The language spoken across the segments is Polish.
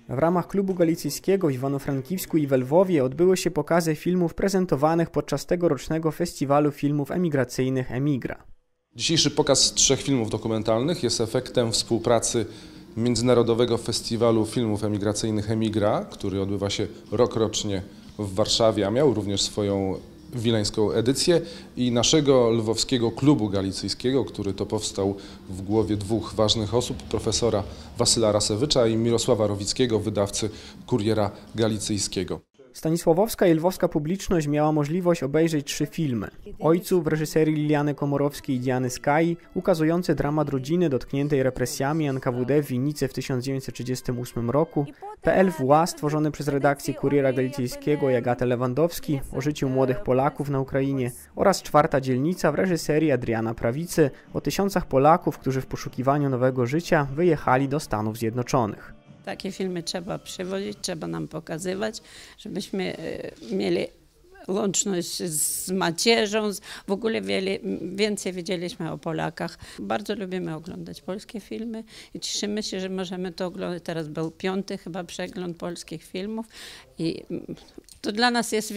W ramach Klubu Galicyjskiego w Iwano-Frankiwsku i we Lwowie odbyły się pokazy filmów prezentowanych podczas tegorocznego Festiwalu Filmów Emigracyjnych Emigra. Dzisiejszy pokaz 3 filmów dokumentalnych jest efektem współpracy Międzynarodowego Festiwalu Filmów Emigracyjnych Emigra, który odbywa się rokrocznie w Warszawie, a miał również swoją wileńską edycję, i naszego lwowskiego Klubu Galicyjskiego, który to powstał w głowie 2 ważnych osób, profesora Wasyla Rasewicza i Mirosława Rowickiego, wydawcy Kuriera Galicyjskiego. Stanisławowska i lwowska publiczność miała możliwość obejrzeć 3 filmy. Ojców w reżyserii Liliany Komorowskiej i Diany Skai, ukazujący dramat rodziny dotkniętej represjami NKWD w Winnicy w 1938 roku, PLWA stworzony przez redakcję Kuriera Galicyjskiego i Agatę Lewandowski o życiu młodych Polaków na Ukrainie oraz 4. dzielnica w reżyserii Adriana Prawicy o tysiącach Polaków, którzy w poszukiwaniu nowego życia wyjechali do Stanów Zjednoczonych. Takie filmy trzeba przywozić, trzeba nam pokazywać, żebyśmy mieli łączność z macierzą, w ogóle więcej wiedzieliśmy o Polakach. Bardzo lubimy oglądać polskie filmy i cieszymy się, że możemy to oglądać. Teraz był 5. chyba przegląd polskich filmów i to dla nas jest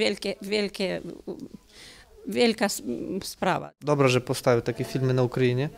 wielka sprawa. Dobrze, że powstały takie filmy na Ukrainie.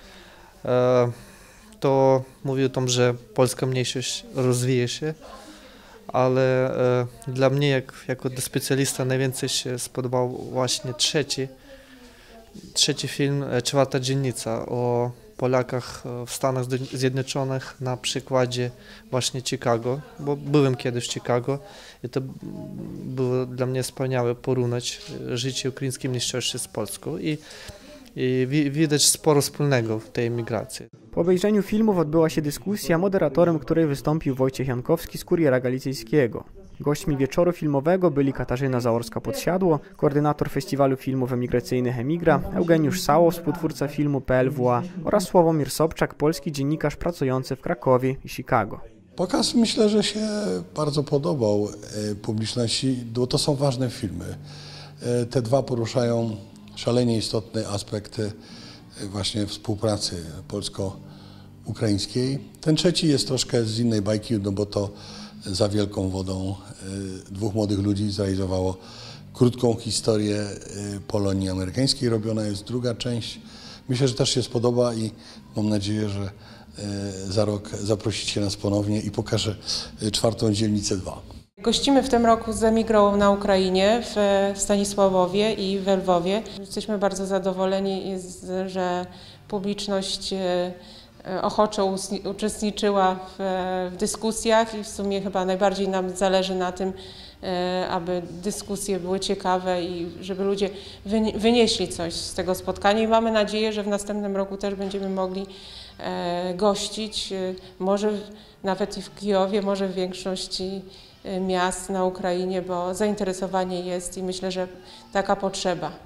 To mówi o tym, że polska mniejszość rozwija się, ale dla mnie jako specjalista najwięcej się spodobał właśnie trzeci film, 4. dzielnica, o Polakach w Stanach Zjednoczonych na przykładzie właśnie Chicago, bo byłem kiedyś w Chicago i to było dla mnie wspaniałe porównać życie ukraińskiej mniejszości z polską i widać sporo wspólnego w tej emigracji. Po obejrzeniu filmów odbyła się dyskusja, moderatorem której wystąpił Wojciech Jankowski z Kuriera Galicyjskiego. Gośćmi wieczoru filmowego byli Katarzyna Zaorska-Podsiadło, koordynator Festiwalu Filmów Emigracyjnych Emigra, Eugeniusz Sało, współtwórca filmu PLWA oraz Sławomir Sobczak, polski dziennikarz pracujący w Krakowie i Chicago. Pokaz, myślę, że się bardzo podobał publiczności, bo to są ważne filmy. Te 2 poruszają szalenie istotne aspekty właśnie współpracy polsko-ukraińskiej. Ten 3 jest troszkę z innej bajki, no bo to za wielką wodą 2 młodych ludzi zrealizowało krótką historię Polonii amerykańskiej. Robiona jest 2. część. Myślę, że też się spodoba i mam nadzieję, że za rok zaprosicie nas ponownie i pokażę 4. dzielnicę 2. Gościmy w tym roku z Emigrą na Ukrainie w Stanisławowie i w Lwowie. Jesteśmy bardzo zadowoleni, że publiczność ochoczo uczestniczyła w dyskusjach i w sumie chyba najbardziej nam zależy na tym, aby dyskusje były ciekawe i żeby ludzie wynieśli coś z tego spotkania. I mamy nadzieję, że w następnym roku też będziemy mogli gościć, może nawet i w Kijowie, może w większości miast na Ukrainie, bo zainteresowanie jest i myślę, że taka potrzeba.